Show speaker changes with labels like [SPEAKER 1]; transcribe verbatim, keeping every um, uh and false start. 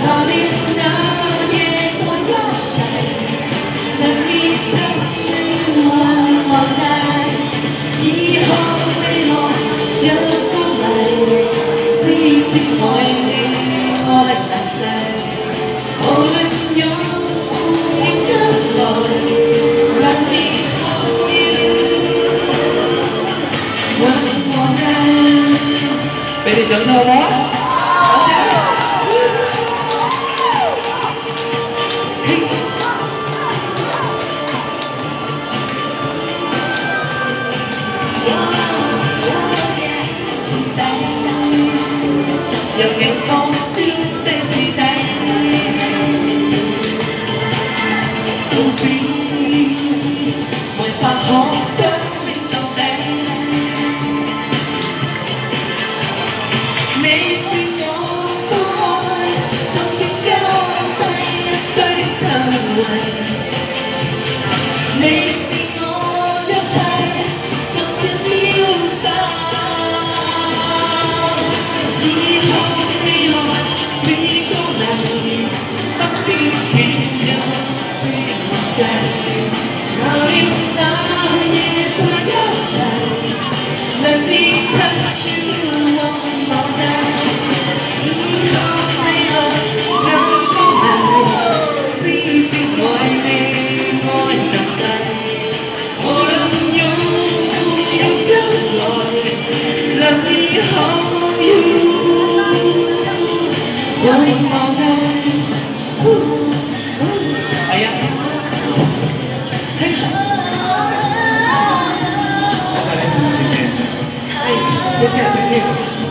[SPEAKER 1] 他的那年我要在等你的是我我爱，以後你來就過嚟，自自愛你愛大世，無論有沒將來，兩年後要為我愛，俾你掌聲好唔好啊？ 讓你放肆的徹底，縱使沒法可相戀到底，你是我所愛，就算交低一堆燈圍，你是我一切，就算消失。 到了那夜在一齊，能你touch我我愛，以後未來像風嚟，自自愛你愛得細，無論擁有將來，能你可要為我愛。 係啊，係，謝謝，謝謝。